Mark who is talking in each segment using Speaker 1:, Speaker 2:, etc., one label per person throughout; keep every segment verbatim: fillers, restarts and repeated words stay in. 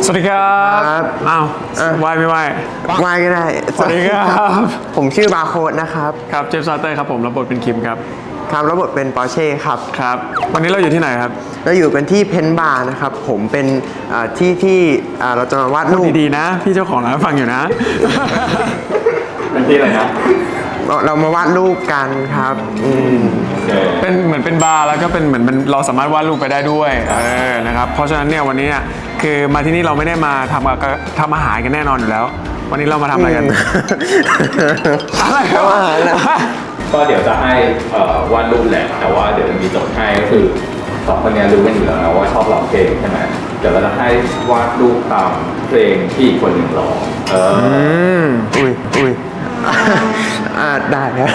Speaker 1: สวัสดีครับอ้าวไหวไม่ไหว
Speaker 2: ไหวก็ได้
Speaker 1: สวัสดีครับ
Speaker 2: ผมชื่อบาร์โค้ดนะครับ
Speaker 1: ครับเจฟซาเตอร์ครับผมรับบทเป็นคิมครับ
Speaker 2: ครับรับบทเป็นปอร์เช่ครับ
Speaker 1: ครับวันนี้เราอยู่ที่ไหนครับ
Speaker 2: เราอยู่กันที่เพนบาร์นะครับผมเป็นที่ที่เราจะมาวาดรูป
Speaker 1: ดีๆนะพี่เจ้าของร้านฟังอยู่นะเป็นที่อะไรนะ
Speaker 2: เรามาวาดรูปกันครับ
Speaker 1: เป็นเหมือนเป็นบาร์แล้วก็เป็นเหมือนเราสามารถวาดรูปไปได้ด้วยเออนะครับเพราะฉะนั้นเนี่ยวันนี้เนี่ยคือมาที่นี่เราไม่ได้มาทำทำอาหารกันแน่นอนอยู่แล้ววันนี้เรามาทำอะไรกัน
Speaker 2: อะไรครับอาหารนะ
Speaker 3: ก็เดี๋ยวจะให้วาดรูปแหละแต่ว่าเดี๋ยวจะมีโจทย์ให้ก็คือสองคนนี้รู้กันอยู่แล้วนะว่าชอบร้องเพลงใช่ไหมเดี๋ยวเราจะให้วาดรูปตามเพลงที่อีกคนหนึ่งร้องเอ
Speaker 2: ออุ้ยอุ้ยอ่าได้ครับ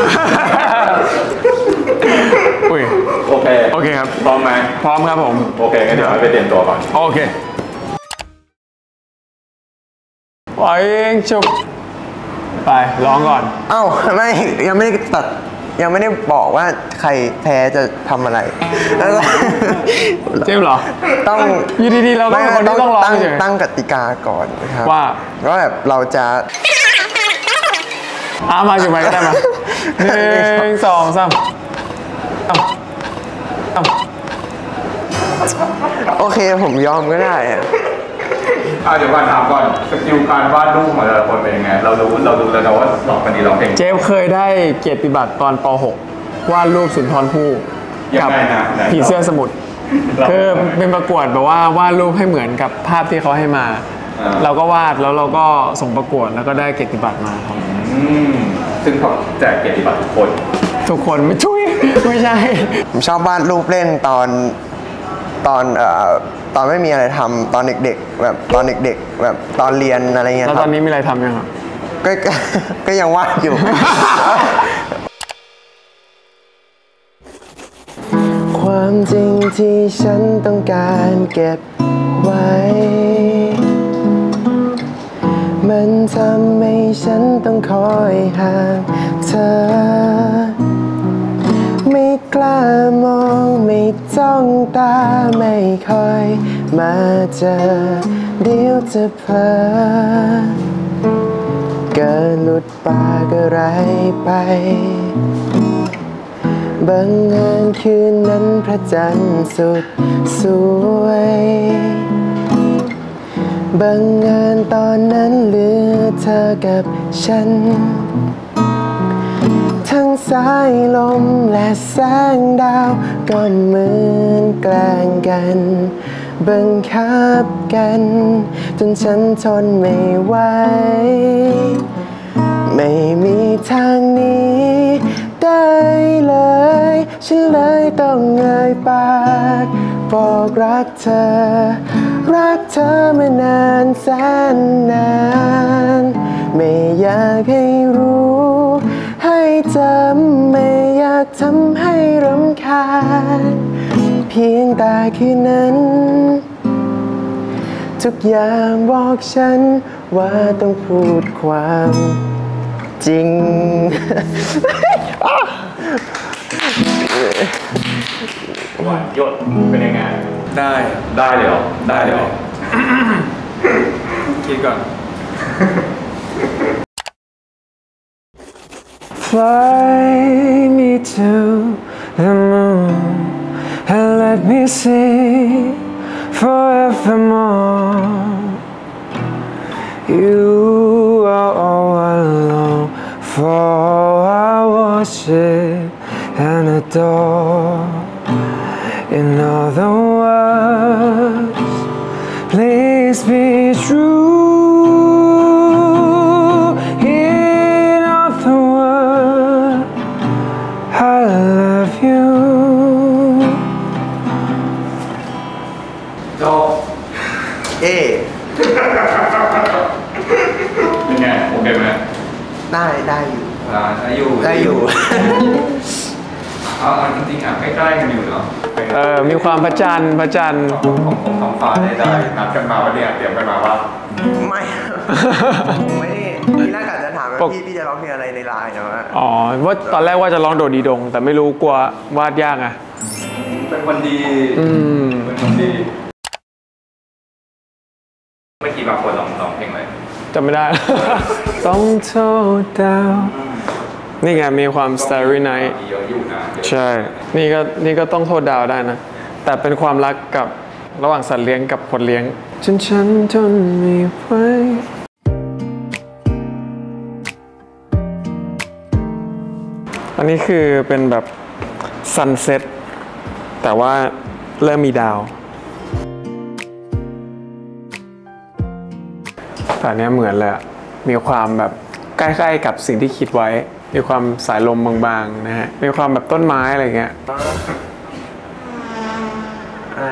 Speaker 1: อุ้ย
Speaker 3: โอเค
Speaker 1: โอเคครับ
Speaker 3: พร้อมไหม
Speaker 1: พร้อมครับผม
Speaker 3: โอเคงั้นเดี๋ยวไปเตรียมตัวก่อน
Speaker 1: โอเคปล่อยเองชุบไปร้องก่อน
Speaker 2: เอ้าไม่ยังไม่ได้ตัดยังไม่ได้บอกว่าใครแพ้จะทำอะไร
Speaker 1: เจ๊เหรอ
Speaker 2: ต้อง
Speaker 1: อยู่ดีๆเราต้องคนที่ต้องร้อง
Speaker 2: ตั้งกติกาก่อนนะครับ
Speaker 1: ว่า
Speaker 2: ว่าแบบเราจะ
Speaker 1: อามาอยู่ไหมก็ได้มาหนึ่งสองสาม
Speaker 2: โอเคผมยอมก็ได้อะ
Speaker 3: เดี๋ยวก่อนถามก่อนสกิลการวาดรูปของแต่ละคนเป็นยังไงเรารู้เราดูแล้วว่าสองคนนี้ร้องเพลง
Speaker 1: เจฟเคยได้เกียรติบัตรตอนป หก วาดรูปสุนทรภู่
Speaker 3: กับ
Speaker 1: ผีเสื้อสมุทรคือเป็นประกวดแบบว่าวาดรูปให้เหมือนกับภาพที่เขาให้มาเราก็วาดแล้วเราก็ส่งประกวดแล้วก็ได้เกียรติบัตรมาครับ
Speaker 3: ซึ่งเขาแจกเกียรติบัตรทุกคน
Speaker 1: ทุกคนไม่ช่วยไม่ใช่
Speaker 2: ผมชอบวาดรูปเล่นตอนตอนเอ่อตอนไม่มีอะไรทำตอนเด็กๆแบบตอนเด็กๆแบบตอนเรียนอะไรเงี้ย
Speaker 1: แล้วตอนนี้มีอะไรทำยังครับ
Speaker 2: ก็ก็ยังวาดอยู่ความจริงที่ฉันต้องการเก็บไว้มันทำให้ฉันต้องคอยห่างเธอไม่กล้ามองไม่จ้องตาไม่ค่อยมาเจอเดี๋ยวจะเผลอเกิดหลุดปากอะไรไปบังเอิญคืนนั้นพระจันทร์สุดสวยบังเอิญตอนนั้นเหลือเธอกับฉันทั้งสายลมและแสงดาวก็เหมือนแกล้งกันบังคับกันจนฉันทนไม่ไหวไม่มีทางนี้ได้เลยฉันเลยต้องเอ่ยปากบอกรักเธอรักเธอมานานแสนนานไม่อยากให้รู้ให้จำไม่อยากทำให้รำคาญเพียงแต่คืนนั้นทุกอย่างบอกฉันว่าต้องพูดความจริง
Speaker 3: หวานหยดเป็นยังไง
Speaker 1: ได้
Speaker 3: ได้เลยเหรอได้เลยเหรอ
Speaker 1: คิดก่อน Fly me to the moon and let me see forevermore. You are all I long for. I worship and adore. In other words, please be true. In other words, I love you.
Speaker 3: โจ
Speaker 2: เอ
Speaker 3: เป็นไงโอเคไหม
Speaker 2: ได้ได้อยู่
Speaker 3: ได้อยู่
Speaker 2: ได้อยู่
Speaker 3: เอาจริงๆอ่ะใกล้ๆกันอยู่เนาะ
Speaker 1: เออมีความพระจันทร์พระจันทร์
Speaker 3: ของของท้องฟ้าได้ได้นัดกันมาว่าเนี่ยเตรียมกันมาว่า
Speaker 2: ไม่ไม่ได้ทีแรกอาจจะถามว่าพี่พี่จะร้องเพลงอะไรในไลน์เนาะ
Speaker 1: อ๋อว่าตอนแรกว่าจะร้องโดดดีดงแต่ไม่รู้กลัววาดยากไง
Speaker 3: เป็นคนดี
Speaker 1: อืม
Speaker 3: เป็นคนดีเมื่อกี้บางคนร้องร้องเพลงอะไร
Speaker 1: จำไม่ได้ ต้องโทษดาวนี่ไงมีความ Starry Night
Speaker 3: เยอะอยู่นะ
Speaker 1: ใช่นี่ก็นี่ก็ต้องโทษดาวได้นะแต่เป็นความรักกับระหว่างสัตว์เลี้ยงกับคนเลี้ยงจนฉันทนไม่ไหวอันนี้คือเป็นแบบซันเซ็ตแต่ว่าเริ่มมีดาวแต่อันนี้เหมือนเลยมีความแบบใกล้ๆกับสิ่งที่คิดไว้มีความสายลมบางๆนะฮะมีความแบบต้นไม้อะไรเงี้ย
Speaker 2: อะไร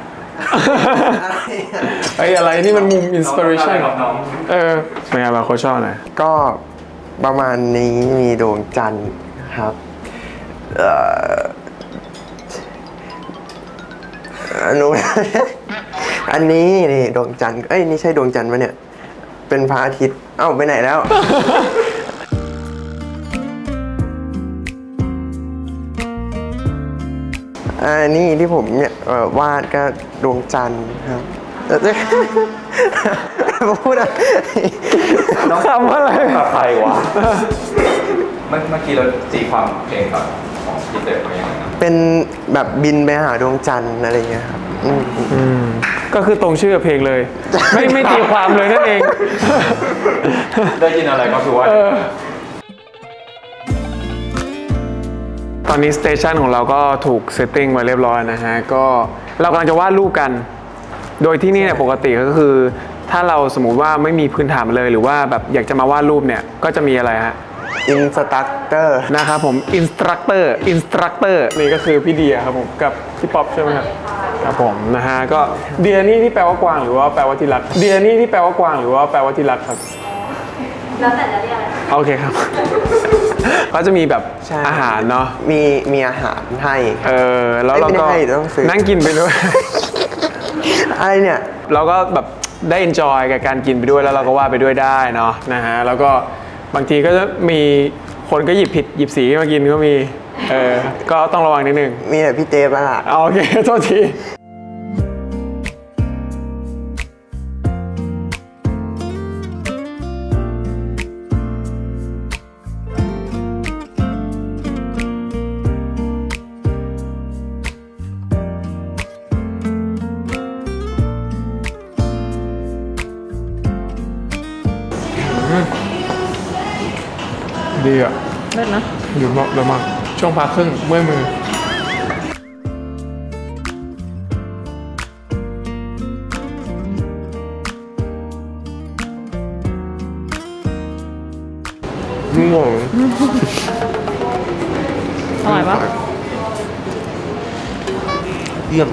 Speaker 1: ไอ้อะไรนี่มันมุมอินสปิเรชันเออเป็นไงบ้างโค้ชชอบหน่อย
Speaker 2: ก็ประมาณนี้มีดวงจันทร์ครับเอ่ออันนู้นอันนี้นี่ดวงจันทร์เอ้ยนี่ใช่ดวงจันทร์ปะเนี่ยเป็นพระอาทิตย์เอ้าไปไหนแล้วอันนี้ที่ผมเนี่ยวาดก็ดวงจันทร์ครับพูดอะไร
Speaker 1: น้องทำอะไร
Speaker 3: กับใครวะเมื่อกี้เราตีความเพลงกับของพี่เต๋อเป็นยังไง
Speaker 2: เป็นแบบบินไปหาดวงจันทร์อะไรเงี้ยครับ
Speaker 1: ก็คือตรงชื่อเพลงเลยไม่ไม่ตีความเลยนั่นเอง
Speaker 3: ได้ยินอะไรก็คือว่า
Speaker 1: ตอนนี้สเตชันของเราก็ถูกเซตติ้งมาเรียบร้อยนะฮะก็เรากำลังจะวาดรูปกันโดยที่นี่เนี่ยปกติก็คือถ้าเราสมมุติว่าไม่มีพื้นฐานเลยหรือว่าแบบอยากจะมาวาดรูปเนี่ยก็จะมีอะไรฮะ
Speaker 2: อินสตรัคเตอร์
Speaker 1: นะครับผมอินสตรัคเตอร์อินสตรัคเตอร์นี่ก็คือพี่เดียครับผมกับพี่ป๊อปใช่ไหมครับครับผมนะฮะก็เดียนี่ที่แปลว่ากวางหรือว่าแปลว่าที่รักเดียนี่ที่แปลว่ากวางหรือว่าแปลว่าที่รักครับ
Speaker 4: แล้วแต่จะเรียกอะไร
Speaker 1: โอเคครับก็จะมีแบบอาหารเนาะ
Speaker 2: มีมีอาหารให้
Speaker 1: เออแล้วเราก็นั่งกินไปด้วย
Speaker 2: อะไรเนี่ย
Speaker 1: เราก็แบบได้ enjoy กับการกินไปด้วยแล้วเราก็วาดไปด้วยได้เนาะนะฮะแล้วก็บางทีก็จะมีคนก็หยิบผิดหยิบสีมากินก็มีเออก็ต้องระวังนิดนึง
Speaker 2: มีแต่พี่เจฟอะ
Speaker 1: โอเคโทษทีดีอ่ะ
Speaker 4: เลิศนะ
Speaker 1: อยู่มากเยอะมากช่วงพักครึ่งเมื่อยมือ
Speaker 2: งง
Speaker 4: อร่อยปะ
Speaker 2: เยี่ยม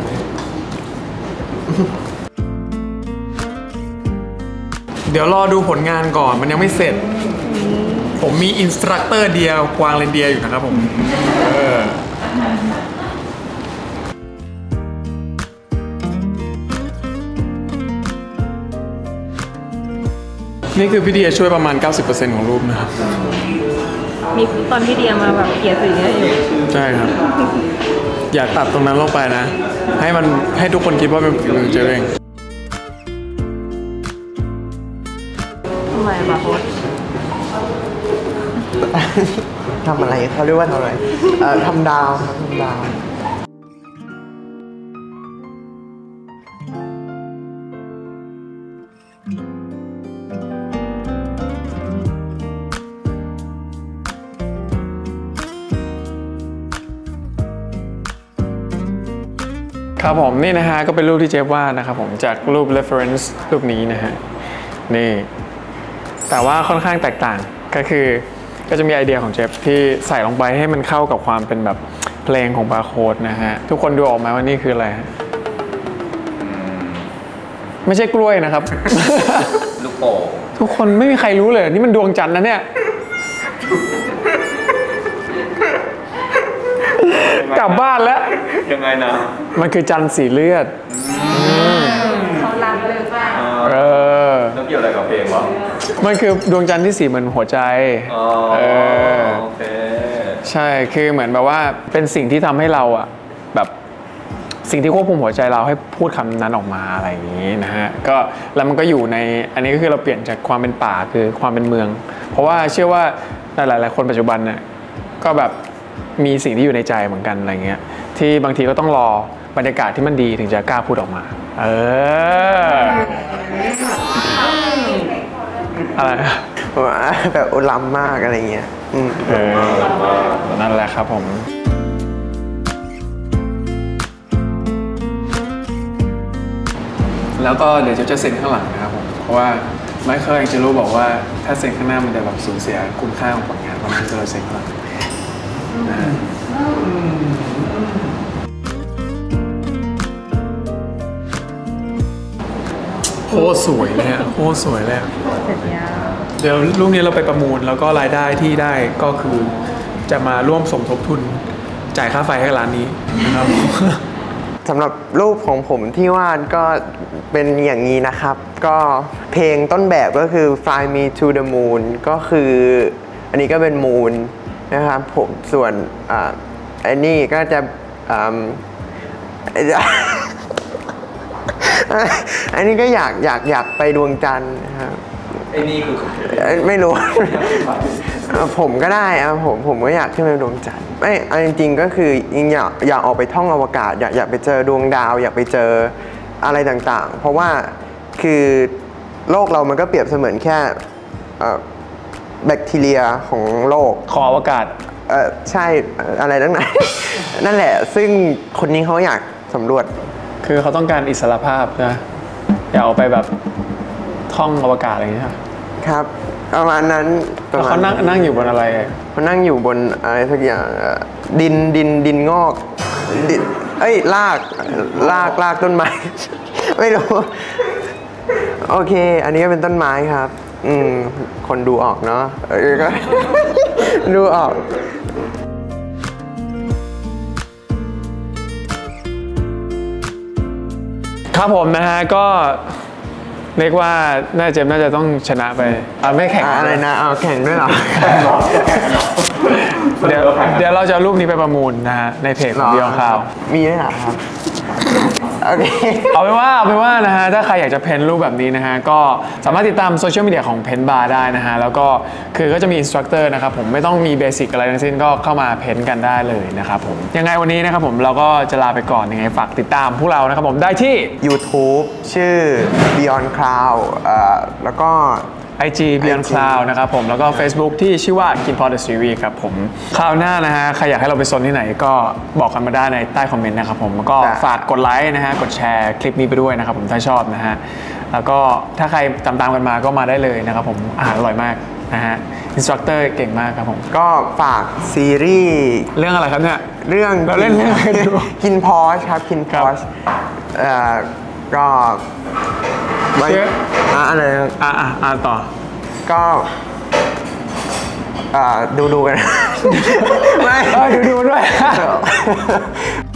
Speaker 1: เดี๋ยวรอดูผลงานก่อนมันยังไม่เสร็จผมมีอินสตรัคเตอร์เดียวกวางเรนเดียอยู่นะครับผมเออนี่คือพี่เดียช่วยประมาณ เก้าสิบเปอร์เซ็นต์ ของรูปนะครับ
Speaker 4: มีตอนพี่เดียมาแบบเขียนสีนี้อยู่
Speaker 1: ใช่ครับอย่าตัดตรงนั้นลงไปนะให้มันให้ทุกคนคิดว่าเป็นฝีมือเจเอง
Speaker 4: ทำไมบาโฮส
Speaker 2: ทำอะไรเขาเรียกว่าทำอะไรเอ่อทำดาวครับทำดาว
Speaker 1: ครับผมนี่นะฮะก็เป็นรูปที่เจฟวาดนะครับผมจากรูป reference รูปนี้นะฮะนี่แต่ว่าค่อนข้างแตกต่างก็คือก็จะมีไอเดียของเจฟที่ใส่ลงไปให้มันเข้ากับความเป็นแบบเพลงของบาร์โค้ดนะฮะทุกคนดูออกไหมว่านี่คืออะไรฮะไม่ใช่กล้วยนะครับ
Speaker 3: ลูกโป่ง
Speaker 1: ทุกคนไม่มีใครรู้เลยนี่มันดวงจันทร์นะเนี่ยกลับบ้านแล้ว
Speaker 3: ยังไงนะ
Speaker 1: มันคือจันทร์สีเลือด
Speaker 4: เขาลังเลยป่ะ
Speaker 1: เออ
Speaker 3: แล้วเกี่ยวอะไรกับเพลงวะ
Speaker 1: มันคือดวงจันทร์ที่สีเหมือนหัวใจ
Speaker 3: เออโอเค
Speaker 1: ใช่คือเหมือนแบบว่าเป็นสิ่งที่ทำให้เราอะแบบสิ่งที่ควบคุมหัวใจเราให้พูดคำนั้นออกมาอะไรอย่างนี้นะฮะก็แล้วมันก็อยู่ในอันนี้ก็คือเราเปลี่ยนจากความเป็นป่าคือความเป็นเมือง เพราะว่าเชื่อว่าหลายๆคนปัจจุบันเนี่ยก็แบบมีสิ่งที่อยู่ในใจเหมือนกันอะไรเงี้ยที่บางทีก็ต้องรอบรรยากาศที่มันดีถึงจะกล้าพูดออกมาเอออะไร
Speaker 2: แบบอุลัมมากอะไรเงี้ย
Speaker 1: เออนั่นแหละครับผมแล้วก็เดี๋ยวจะจะเซ็นข้างหลังนะครับผมเพราะว่าไมเคิลแองเจโลบอกว่าถ้าเซ็นข้างหน้ามันจะแบบสูญเสียคุณค่าของผลงานเพราะนั้นก็เลยเซ็นข้างหลังนะโคตรสวยเลยอ่ะโคตรสวยเลยเดี๋ยวรูปนี้เราไปประมูลแล้วก็รายได้ที่ได้ก็คือจะมาร่วมสมทบทุนจ่ายค่าไฟให้ร้านนี้นะครับ
Speaker 2: สำหรับรูปของผมที่วาดก็เป็นอย่างนี้นะครับก็เพลงต้นแบบก็คือ Fly Me to the Moon ก็คืออันนี้ก็เป็น Moon นะครับผมส่วนอ่าอันนี้ก็จะอ่าอันนี้ก็อยากอยากอยากไปดวงจันทร์นะครับ
Speaker 3: ไอ้นี่คือ
Speaker 2: ไม่รู้ผมก็ได้อะผมผมก็อยากขึ้นไปดวงจันทร์ไม่เอาจริงๆก็คือยิ่งอยากอยากออกไปท่องอวกาศอยากอยากไปเจอดวงดาวอยากไปเจออะไรต่างๆเพราะว่าคือโลกเรามันก็เปรียบเสมือนแค่แบคทีเรียของโลก
Speaker 1: ของอวกาศ
Speaker 2: เออใช่อะไรตั้งนั้นนั่นแหละซึ่งคนนี้เขาอยากสำรวจ
Speaker 1: คือเขาต้องการอิสรภาพนะอยากออกไปแบบท่องอวกาศอะไรอย่างเงี้ย
Speaker 2: ครับประมาณนั้น
Speaker 1: เขานั่งนั่งอยู่บนอะไร
Speaker 2: เขานั่งอยู่บนอะไรสักอย่างดินดินดินงอกดินเอ้ยรากรากรากต้นไม้ไม่รู้โอเคอันนี้ก็เป็นต้นไม้ครับอืมคนดูออกเนาะก็ดูออก
Speaker 1: ครับผมนะฮะก็เรียกว่าน่าเจมน่าจะต้องชนะไปอ่าไม่แข่ง
Speaker 2: อะไรนะเอาแข่งด้วยเหรอ
Speaker 1: เดี๋ยวเดี๋ยวเราจะเอารูปนี้ไปประมูลนะฮะในเพจของ Beyond Cloud
Speaker 2: มีด้วยเหรอครับโอเค
Speaker 1: เอาเป็นว่าเอาเป็นว่านะฮะถ้าใครอยากจะเพ้นรูปแบบนี้นะฮะก็สามารถติดตามโซเชียลมีเดียของเพ้นบาร์ได้นะฮะแล้วก็คือก็จะมีอินสตรัคเตอร์นะครับผมไม่ต้องมีเบสิกอะไรทั้งสิ้นก็เข้ามาเพ้นกันได้เลยนะครับผมยังไงวันนี้นะครับผมเราก็จะลาไปก่อนยังไงฝากติดตามพวกเรานะครับผมได้ที่
Speaker 2: YouTube ชื่อ Beyond Cloud เอ่อแล้วก็
Speaker 1: ไอ จี Beyond Cloud นะครับผมแล้วก็ Facebook ที่ชื่อว่า KinPod The Series ครับผมคราวหน้านะฮะใครอยากให้เราไปซนที่ไหนก็บอกกันมาได้ในใต้คอมเมนต์นะครับผมก็ฝากกดไลค์นะฮะกดแชร์คลิปนี้ไปด้วยนะครับผมถ้าชอบนะฮะแล้วก็ถ้าใครตามๆกันมาก็มาได้เลยนะครับผมอาหารอร่อยมากนะฮะอินสตรัคเตอร์เก่งมากครับผม
Speaker 2: ก็ฝากซีรีส์
Speaker 1: เรื่องอะไรครับเนี่ย
Speaker 2: เรื่อง
Speaker 1: เราเล่นเรื่องอะไรดู
Speaker 2: คินพอชครับคินพอชเอ่อก็ไม่อะไร
Speaker 1: อ่าอ่าต่อ
Speaker 2: ก็ดูดูกัน
Speaker 1: ไม่ดูดูด้วย